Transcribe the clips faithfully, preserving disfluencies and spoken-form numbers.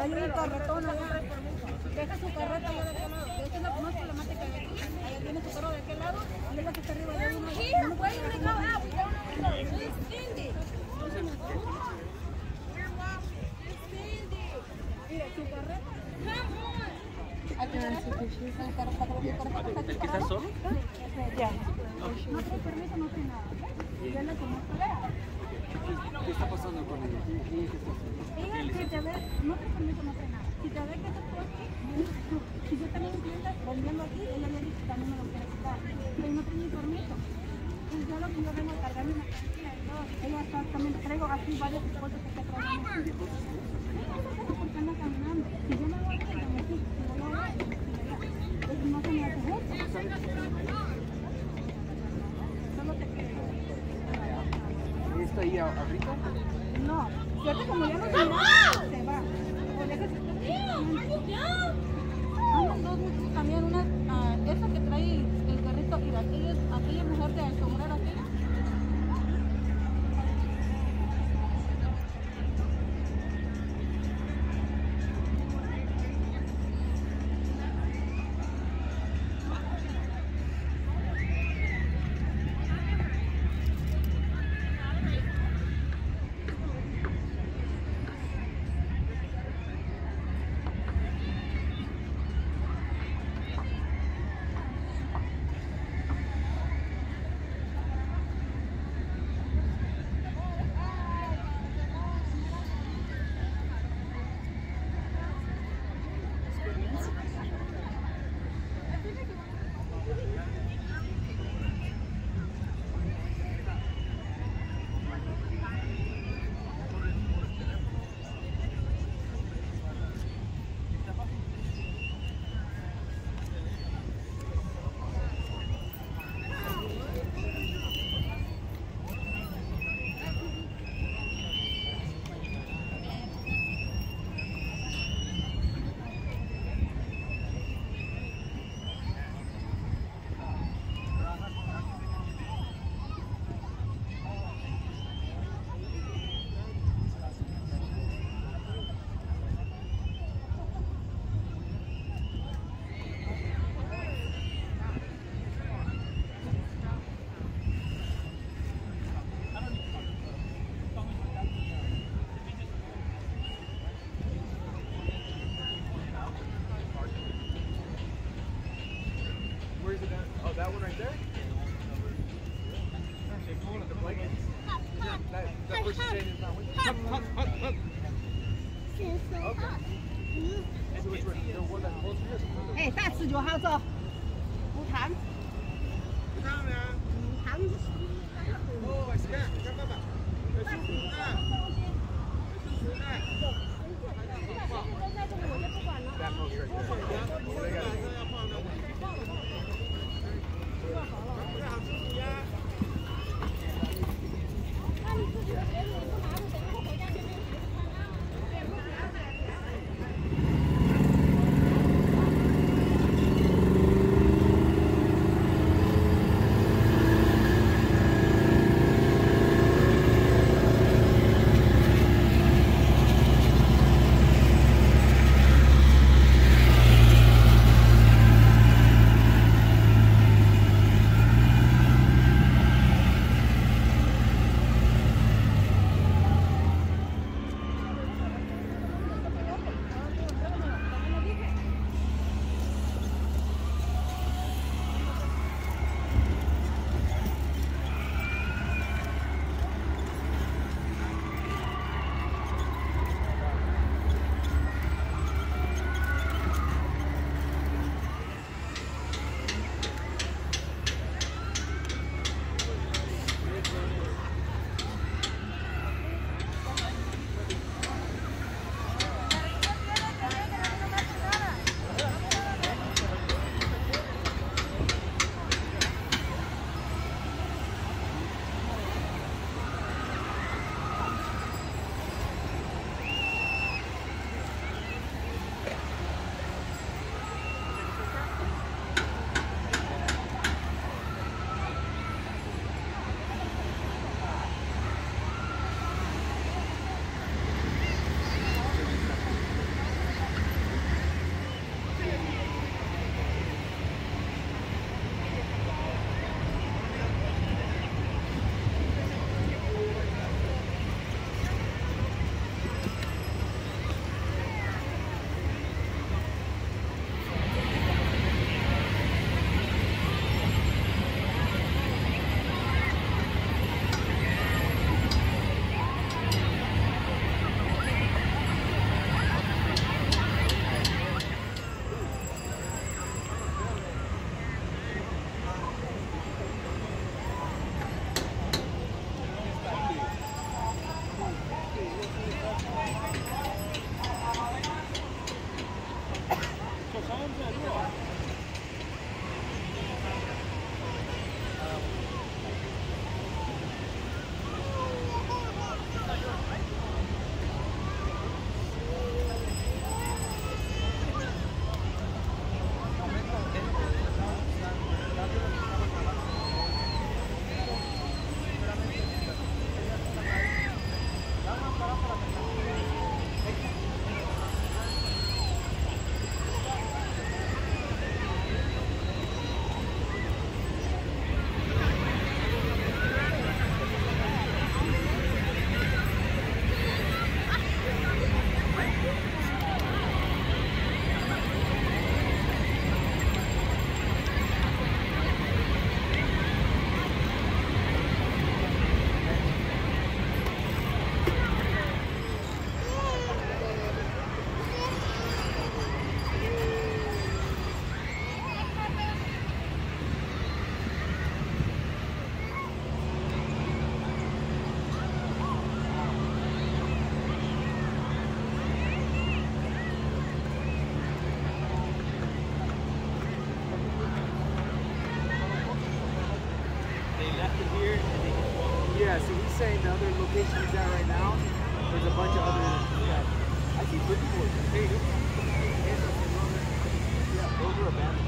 hay un carretón allá. Deja su carreta allá de aquel lado. Esa es la más problemática de aquí. Allá tiene su carro de aquel lado y es la que está arriba de uno. Here, where did they go out? We don't know. It's Cindy. Mira, su carreta. ¿El que está solo? Ya. No trae permiso, no trae nada. Y ya le tomó pelea. ¿Qué está pasando con ella? Ella, si te ve, no trae permiso, no trae nada. Si te ve que te puedes, si yo tengo un cliente vendiendo aquí, ella le dice que también me lo quiere quitar. Pero no trae ni permiso. Entonces yo lo que yo vengo a cargar mi mercancía y todo. Ella está también, traigo aquí varios cosas que está trayendo. Porque anda caminando. Si yo me voy a hacer, me dice, si no lo voy a hacer, no se me hace justo. Solo te quiero. ¿Está ahí ahorita? No, cierto, como ya no se va, se va. O deja que andan dos muchachos también, una, uh, esa que trae el carrito y aquella, aquella mujer de sombrero aquella. That one right there? They're cool with the blankets. That, that person saying it's not with you. Hup, hup, hup, hup. Okay. So which one? The one that's closer to you? 哎，大四九号走，无糖。 无糖的。 无糖。 哦，是这样，看爸爸。这是五的。这是十的。 那这个我就不管了。 That goes right there. Oh, they got it. 哎， Yeah, so he's saying the other location he's at right now, there's a bunch of other, yeah. I see pretty boards. Hey, yeah, those are abandoned.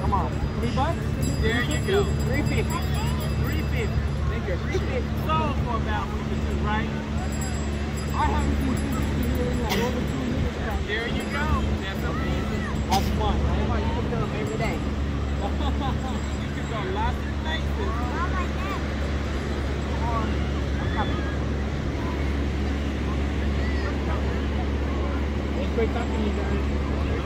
So about we can do, right? I haven't seen two fifty here in like over two years now. There you go. That's amazing. That's fun, right? Come on, you can do them every day. You can go lots of places. It's great talking to you guys.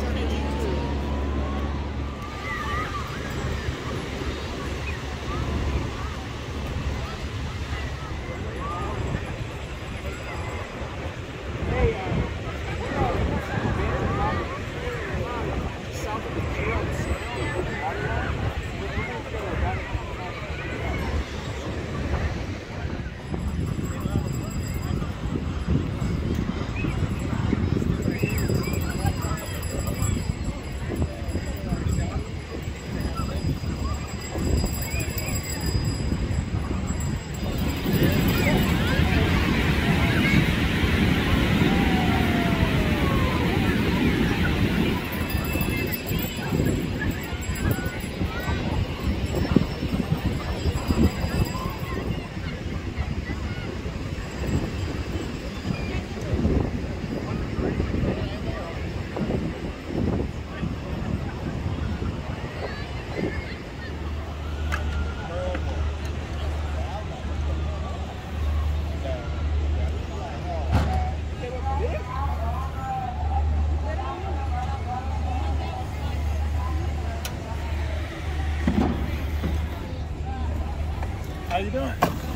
How you doing?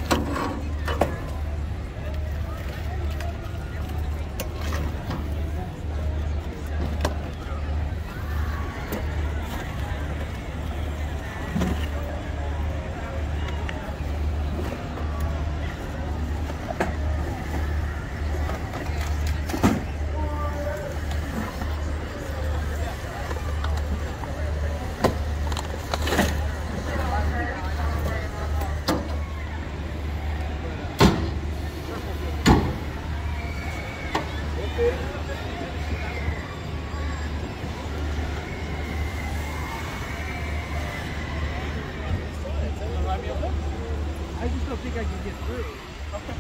I just don't think I can get through. Okay.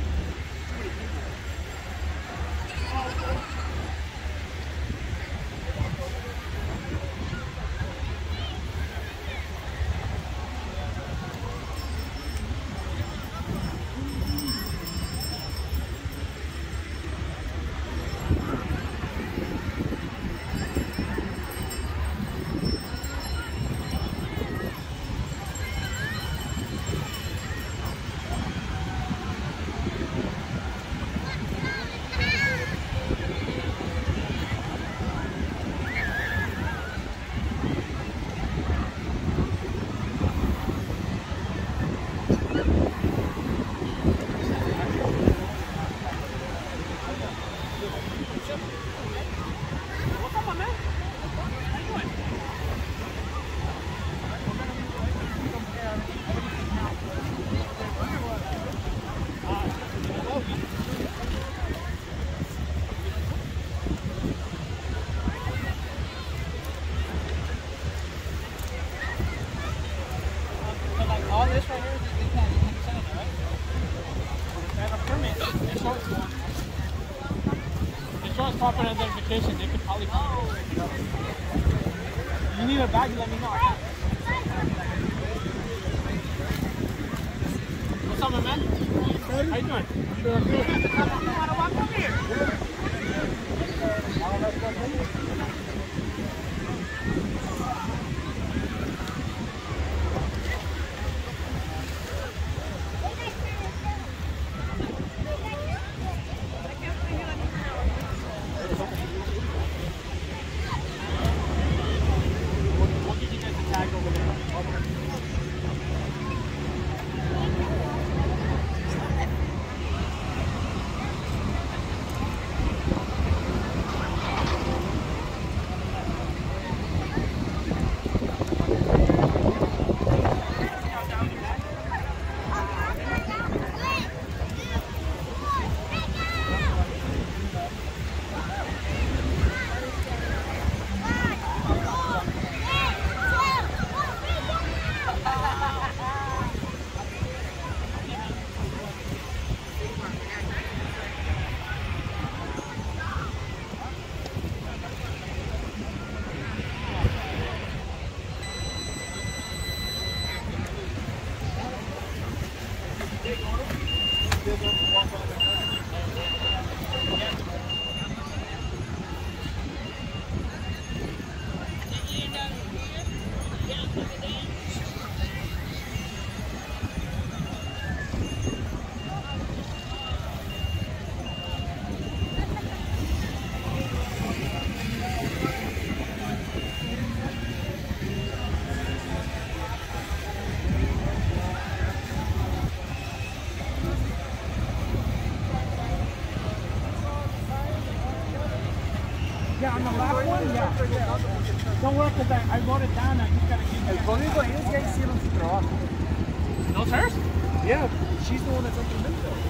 Proper identification, they could probably come in. You need a bag, let me know. What's up, my man? How you doing? Sure. You wanna walk over here? Yeah, on the last one, yeah. Don't worry, because I, I wrote it down. I just got to keep it. El código es que hicieron su trabajo. Those hers? Yeah, she's the one that's implemented it.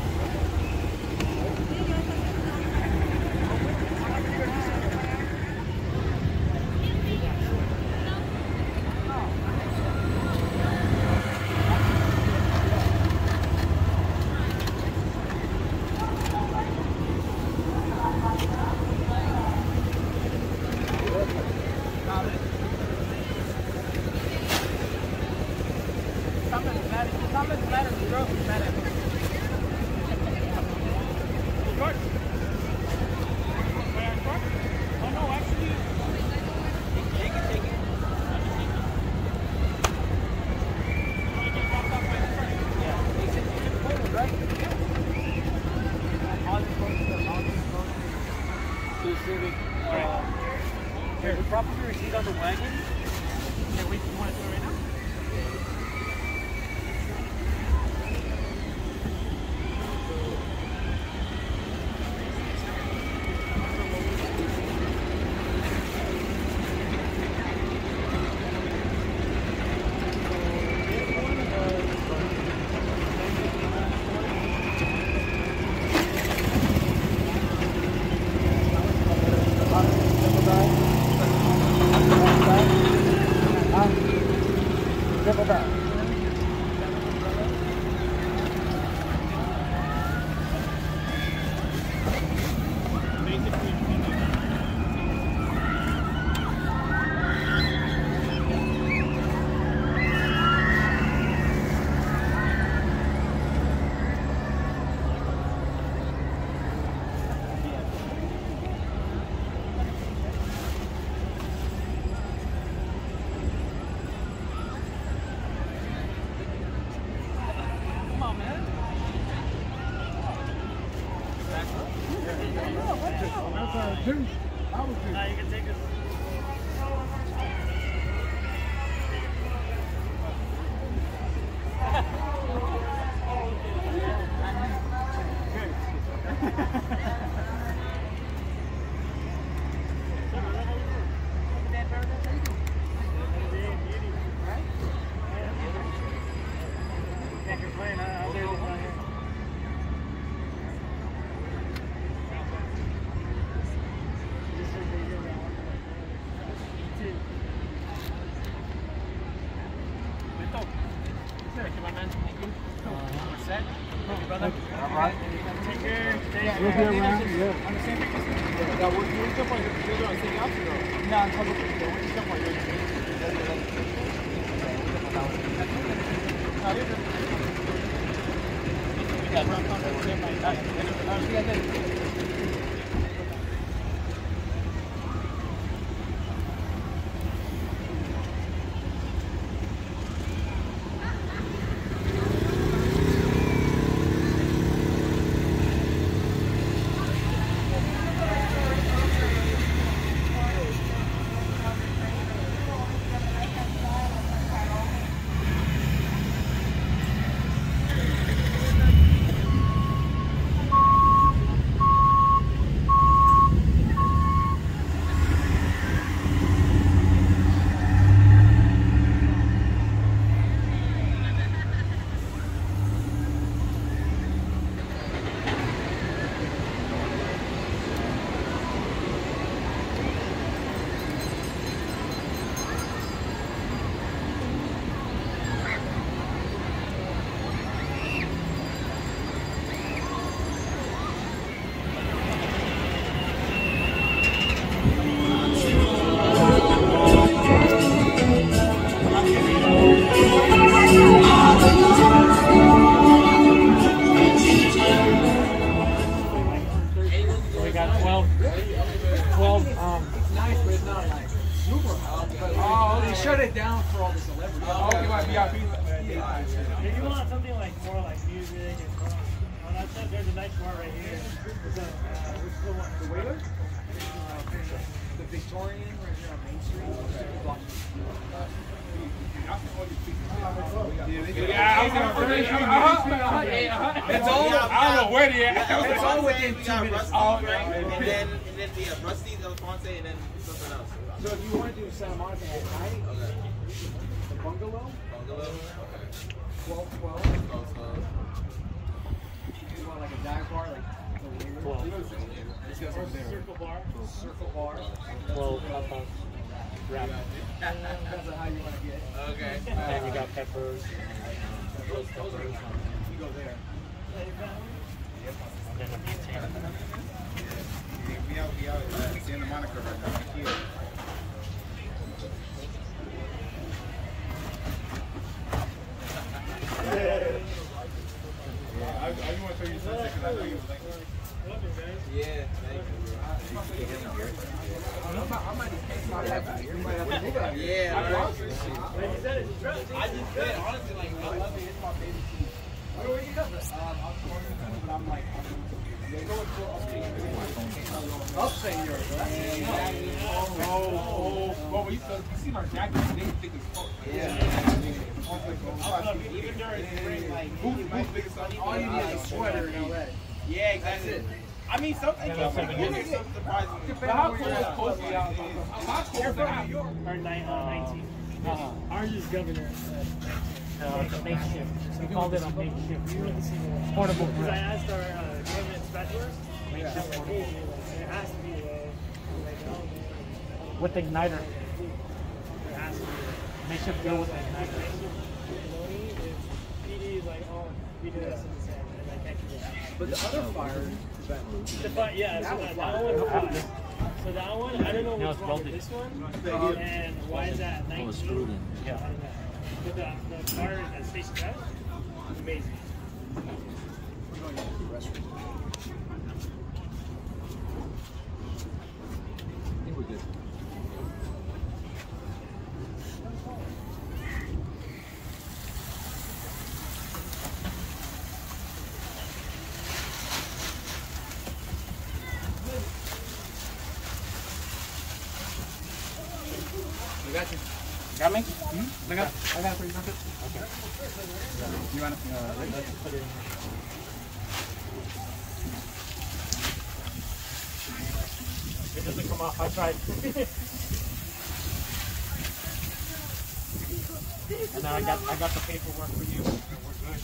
Here, the property receipt on the wagon. Okay, wait, you want to do it right now? Now you can take this. Can't complain, huh? I'll do this right here. Thank you, my man. Thank you. We're set. Thank you, brother. All right. Take care. Stay We'll be around, yeah. On the same page? Yeah, we'll, we'll jump on your computer on city office, though. No, I'm public. We'll jump on yours. it down for all the celebrities. Oh, okay, my V I P. Yeah. If you want something like more like music and fun, on that side, there's a nice bar right here. So, uh, which is the one? The Whaler? The Victorian right here on Main Street. Yeah, I was gonna say, uh-huh, yeah, It's all, I don't know where they at. it's all within we two got minutes. Rusty, Oh, right? okay. And then, and then we have Rusty, Alphonse, and then something else. So if you want to do Santa Monica at night, Okay. the bungalow, Bungalow? Okay. twelve twelve. Oh, so, You want like a dive bar, like the Whaler? This guy's over there. Circle bar. Circle bar. Well, uh, wrap. Depends on how you want to get. okay. And we got peppers. Those, those are, you go there. And then a butane. We out, we out at Santa Monica right now, here. Yeah, I, I just want to show you something because I know you like it. Yeah, thank you, bro. I might just take my back. You might have to dig out here. Yeah, bro. I just did, honestly, like, I love it. It's my favorite food. Where where you go? Um, I'm going but I'm like, I'm going to upstate. Upstate Europe. Oh, oh, oh, you see my jacket, they think it's cold. Yeah. Even during spring, like, Who's who's biggest son? all you need is a sweater in L A. Yeah, exactly. I mean, something Yeah, that's something seven something surprising. But how cold is Coastal out? How cold is that? Or nine, uh, nineteen. Uh-huh. Ours is governor. Uh, the makeshift. We called it a makeshift. Portable Because I grill. asked our uh, government specialist, like, there has to be a way. Like, oh, With the igniter. there has to be a way. Makeshift grill with the igniter. P D is like, oh, we do this and this, and I can't do that. But the other fire, The fi- yeah, so that, that one, flies. So that one, I don't know No, what's it's wrong with welded. this one, and why is that nineteen? Yeah. But the, the fire at Station F, amazing. I think we're good. I got you. Got me? Hmm? I got, I got it for you. Okay. You want to uh, let's put it in here. It doesn't come off. I tried. And now I got I got the paperwork for you. We're good.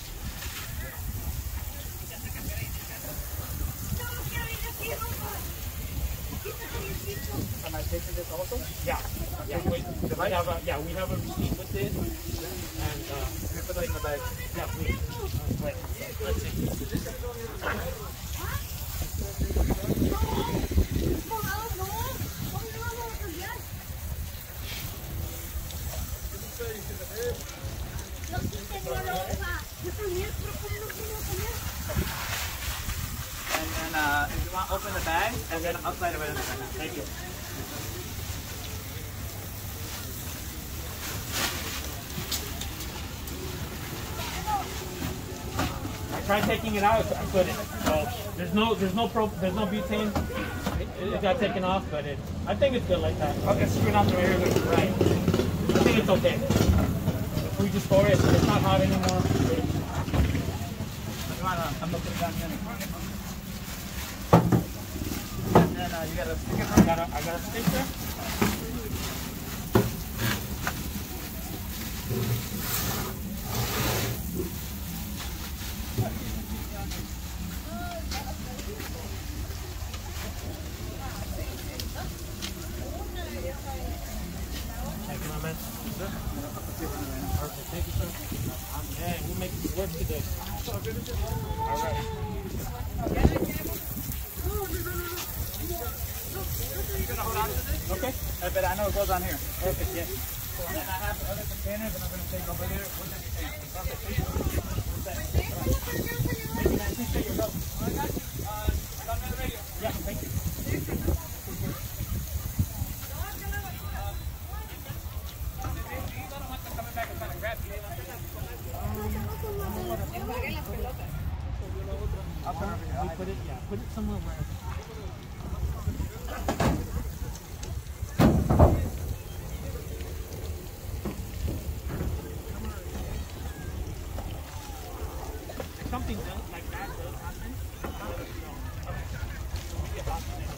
Am I taking this also? Yeah. Yeah. Wait. We have a yeah. We have a receipt with it. And uh, we put it in the bag. Yeah. Please. Wait. Let's see. And then uh, if you want, open the bag, and then outside of it. Thank you. I tried taking it out, I couldn't. So there's no, there's no pro, there's no butane. It, it got taken off, but it, I think it's good like that. Okay, screw it out the air, right? I think it's okay. If we just store it, it's not hot anymore. I'm gonna put it down here. And then uh, you got a sticker. I got a, I got a sticker. Thank you, my man. Sir? Perfect. Thank you, sir. Yeah, we'll make it work today. All right. You gonna hold on to this? Okay. I bet I know it goes on here. Perfect. Yes. And then I have other containers, and I'm gonna take over there. What's everything? Thank you, man. Appreciate your help. I got you. Uh, on the radio. Yeah. Thank you. put it, yeah, put it somewhere where. If something does like that does happen, I'll let you know. We'll get lost in it.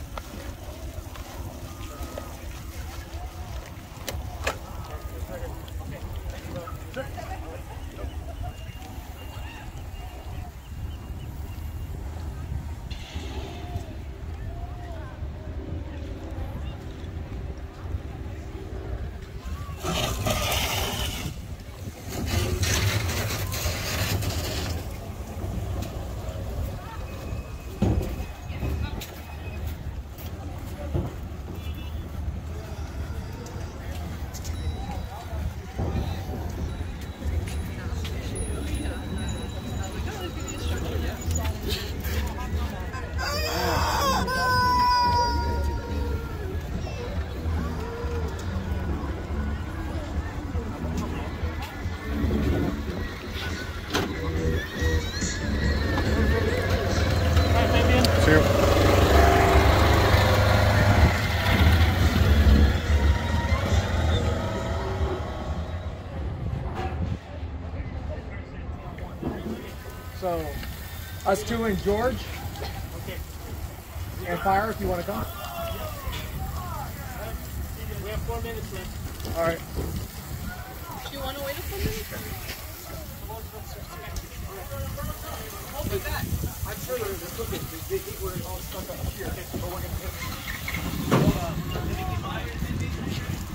So, us two and George. Okay. And Fire, if you want to come. We have four minutes left. All right. Do you want to wait a few minutes? Look at that. I'm sure there's a cookie. They think we're all stuck up here. But we're going to